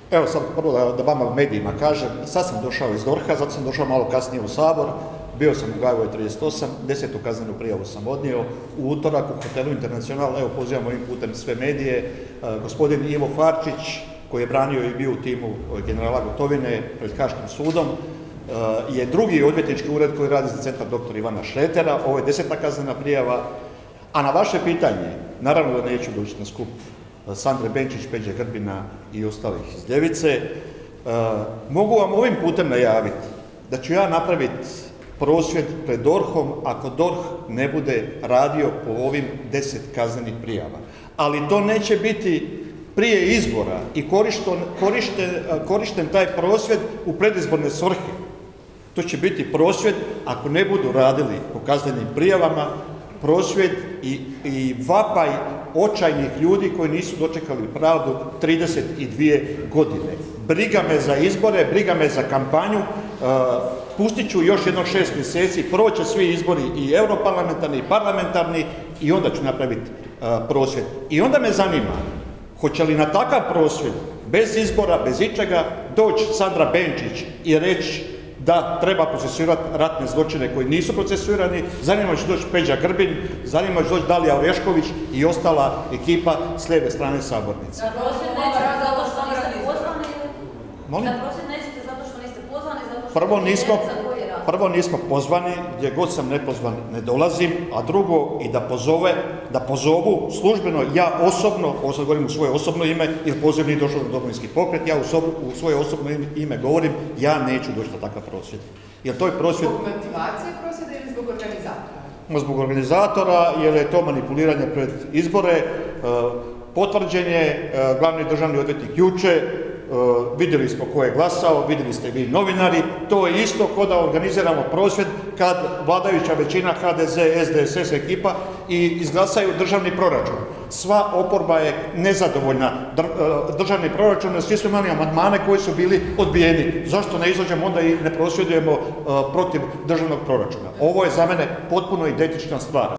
Evo sad prvo da vama medijima kažem, sad sam došao iz DORH-a, zato sam došao malo kasnije u Sabor, bio sam u Gajevoj 38, 10. kaznenu prijavu sam odnio, u utorak u hotelu Internacional, evo pozivam ovim putem sve medije, gospodin Ivo Farčić, koji je branio i bio u timu generala Gotovine pred Haškim sudom, je drugi odvjetnički ured koji radi za centar dr. Ivana Šretera, ovo je 10. kaznena prijava, a na vaše pitanje, naravno da neću doći na skup Sandre Benčić, Peđe Grbina i ostalih iz Ljevice, mogu vam ovim putem najaviti da ću ja napraviti prosvjed pred DORH-om ako DORH ne bude radio po ovim 10 kaznenih prijava. Ali to neće biti prije izbora i korišten taj prosvjed u predizborne svrhe. To će biti prosvjed ako ne budu radili po kaznenim prijavama, prosvjed i vapaj očajnih ljudi koji nisu dočekali pravdu 32 godine. Briga me za izbore, briga me za kampanju, pustit ću još jedno 6 mjeseci, proće svi izbori i europarlamentarni i parlamentarni i onda ću napraviti prosvjed. I onda me zanima, hoće li na takav prosvjed, bez izbora, bez ičega, doći Sandra Benčić i reći da treba procesuirati ratne zločine koji nisu procesuirani, zanima će doći Peđa Grbin, zanima će doći Dalija Orešković i ostala ekipa s lijeve strane sabornice. Na prosvjed nećete zato što niste pozvani? Molim? Na prosvjed nećete zato što niste pozvani? Prvo nismo pozvani, gdje god sam nepozvan ne dolazim, a drugo i da pozovu službeno, ja osobno, ovo sad govorim u svoje osobno ime, jer poziv nije došao na Domovinski pokret, ja u svoje osobno ime govorim, ja neću doći na takav prosvjed. Jer to je prosvjed... Zbog motivacije prosvjeda ili zbog organizatora? Zbog organizatora, jer je to manipuliranje pred izbore, potvrđen je glavni državni odvjetnik juče, vidjeli smo ko je glasao, vidjeli ste vi novinari, to je isto kao da organiziramo prosvjed kad vladajuća većina HDZ, SDSS ekipa i izglasaju državni proračun. Sva oporba je nezadovoljna državni proračun, jer svi su imali amandmane koji su bili odbijeni. Zašto ne izađemo onda i ne prosvjedujemo protiv državnog proračuna? Ovo je za mene potpuno identična stvar.